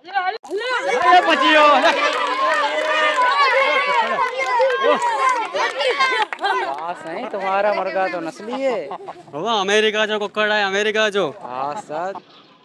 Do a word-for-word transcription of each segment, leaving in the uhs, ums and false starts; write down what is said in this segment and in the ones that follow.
अरे बचियो हाँ सही, तुम्हारा मुर्गा तो नस्ली है। बाबा अमेरिका जो कुक्कड़ है, अमेरिका जो। हाँ सर।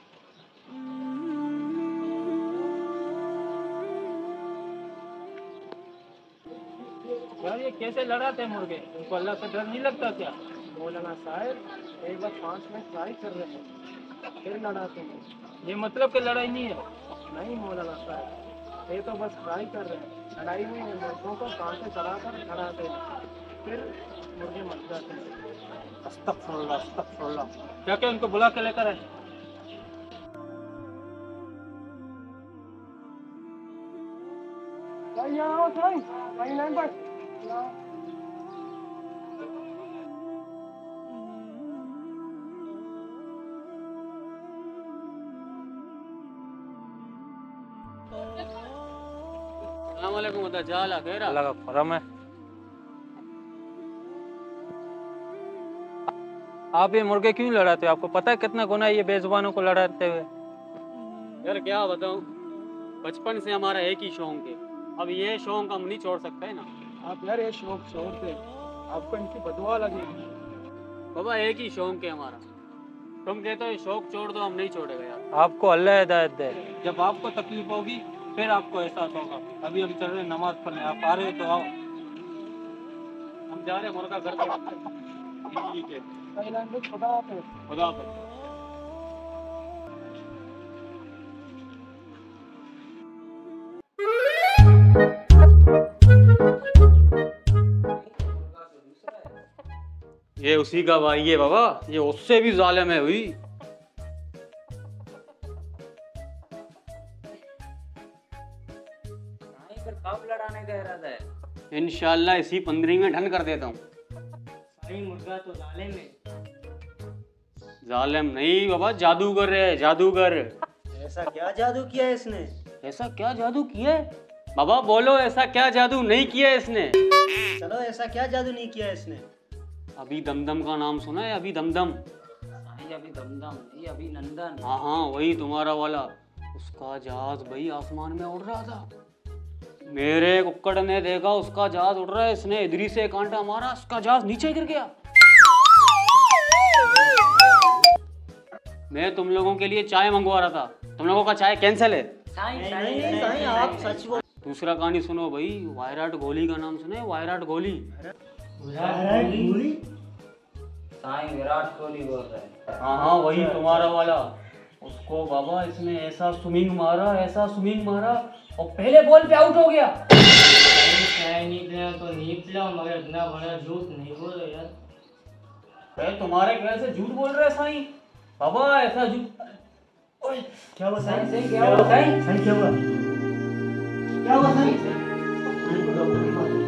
यार ये कैसे लड़ाते हैं मुर्गे? उनको अल्लाह से डर नहीं लगता क्या? मौलाना साहब एक बार पाँच मिनट ट्राई कर रहे हैं फिर लड़ाते हैं। ये मतलब कि लड़ाई नहीं है। नहीं मौलाना साहब, ये तो बस ट्राई कर रहे हैं। लड़ाई में मुर्गों को कांटे चढ़ा कर लड़ाते हैं, फिर मुर्गे मर जाते हैं। अस्तगफुरुल्लाह अस्तगफुरुल्लाह। क्या क्या उनको बुला के लेकर आए? भाई आओ भाई, भाई नहीं बस अल्लाह का करम है। आप ये मुर्गे क्यों लड़ाते हो? आपको पता है कितना गुनाह है ये बेजुबानों को लड़ाते हुए? यार क्या बताऊं, बचपन से हमारा एक ही शौक है। अब ये शौक हम नहीं छोड़ सकते ना। आप यार ये शौक छोड़ दे, आपको इनकी बदुआ लगेगी। बाबा एक ही शौक है हमारा। तुम कहते हो शौक छोड़ दो, हम नहीं छोड़ेगा यार। आपको अल्लाह हिदायत दे। जब आपको तकलीफ होगी फिर आपको एहसास होगा। अभी हम चल रहे हैं नमाज पढ़ने, आप आ रहे हो तो आओ। हम जा रहे हैं मुर्गा घर पे। ठीक है, खुदा हाफिज़। खुदा हाफिज़। ये उसी का भाई है बाबा, ये उससे भी जालिम है हुई। फिर कब लड़ाने का इरादा है? इंशाल्लाह इसी पंद्रह में ढन कर देता हूँ। मुर्गा तो जालिम है। जालिम नहीं बाबा, जादूगर है, जादूगर। ऐसा क्या जादू किया है इसने? ऐसा क्या जादू किया है? बाबा बोलो, ऐसा क्या जादू नहीं किया है इसने? चलो, ऐसा क्या जादू नहीं किया है इसने? अभी दमदम का नाम सुना है? अभी दमदम। नहीं अभी दमदम, ये अभी नंदन। हाँ हाँ वही तुम्हारा वाला। उसका जहाज भाई आसमान में उड़ रहा था। मेरे कुक्कड़ ने देखा उसका जहाज उड़ रहा है, इसने इधरी से कांटा मारा, उसका जहाज नीचे गिर गया। मैं तुम लोगों के लिए चाय मंगवा रहा था, तुम लोगों का चाय कैंसिल है। नहीं नहीं नहीं साईं, आप सच बोल। दूसरा कहानी सुनो भाई, वायराट कोहली का नाम सुने? वायराट कोहली। साईं विराट कोहली बोल रहे हैं। हाँ हाँ वही तुम्हारा वाला। उसको बाबा इसने ऐसा स्विंग मारा, ऐसा स्विंग मारा और पहले बॉल पे आउट हो गया। नहीं पिला तो नहीं पिला, मगर इतना बड़ा झूठ नहीं बोलो यार। भाई तुम्हारे ख्याल से झूठ बोल रहे साईं? बाबा ऐसा झूठ। क्या हुआ साईं? सही क्या हुआ साईं? साईं क्या हुआ? क्या हुआ साईं? साईं को डॉक्टर के पास।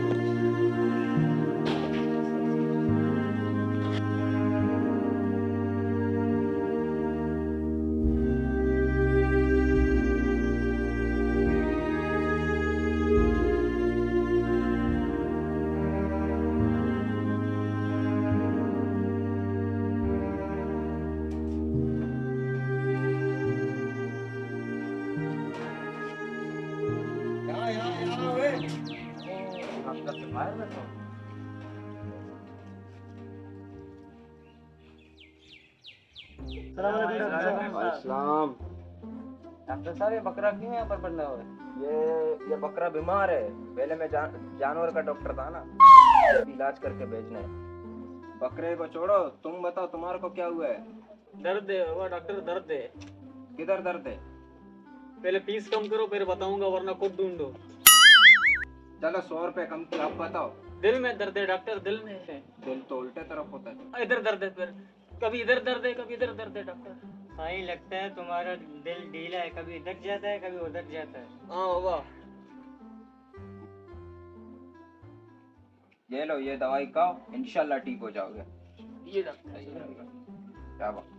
डॉक्टर साहब ये बकरा क्यों यहाँ पर बंधा हुआ है? ये ये बकरा बीमार है। पहले मैं जान, जानवर का डॉक्टर था ना, इलाज करके भेजना है। बकरे को छोड़ो, तुम बताओ तुम्हारे को क्या हुआ है? दर्द है बाबा, डॉक्टर दर्द है। किधर दर्द है? पहले फीस कम करो फिर बताऊंगा, वरना खुद ढूंढो। चलो सौ रुपए कम किया, आप बताओ। दिल में दर्द है डॉक्टर, दिल में है। दिल तो उल्टे तरफ होता है। इधर दर्द है, फिर कभी इधर दर्द है, कभी इधर दर्द है डॉक्टर। साईं लगता है तुम्हारा दिल ढीला है, कभी इधर जाता है कभी उधर जाता है। हाँ बाबा। ये लो, ये दवाई खाओ, इंशाल्लाह ठीक हो जाओगे। ये डॉक्टर क्या बात?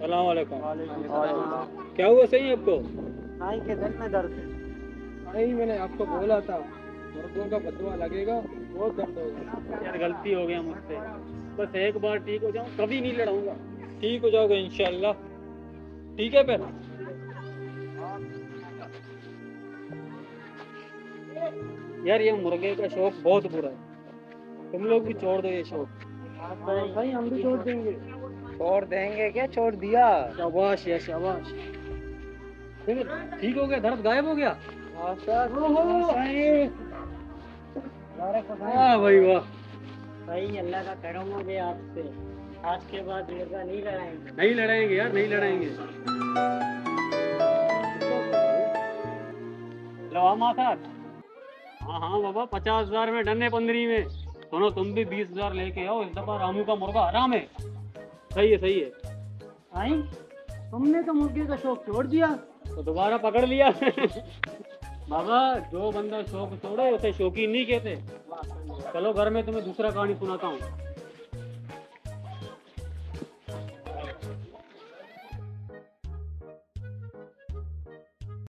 सलाम वालेकुम। क्या हुआ सही आपको? नाई के दिल में दर्द है। नहीं, मैंने आपको बोला था मुर्गों का बदवा लगेगा, बहुत दर्द होगा। यार गलती हो गया मुझसे, बस एक बार ठीक हो जाऊं कभी नहीं लड़ाऊंगा। ठीक हो जाओगे इंशाल्लाह। ठीक है फिर। यार ये मुर्गे का शौक बहुत बुरा है, तुम लोग भी छोड़ दो ये शौक। भाई हम भी छोड़ देंगे। छोड़ देंगे क्या, छोड़ दिया। शाबाश या शाबाश। देखो, ठीक हो गया, दर्द गायब हो गया। वाह भाई वाह। भाई अल्लाह का करम हो गया आपसे, आज के बाद मुर्गा नहीं लड़ाएंगे। नहीं लड़ाएंगे यार, नहीं लड़ाएंगे। लो माथा। हाँ हाँ बाबा, पचास हजार में डन है पंद्रह में। सुनो तुम भी बीस हजार लेके आओ, इस दफा रामू का मुर्गा आराम है। सही है सही है। आई तुमने तो मुर्गे का शौक छोड़ दिया। तो दोबारा पकड़ लिया। बाबा जो बंदा शौक छोड़े उसे शौकीन नहीं कहते। चलो घर में तुम्हें दूसरा कहानी सुनाता हूँ।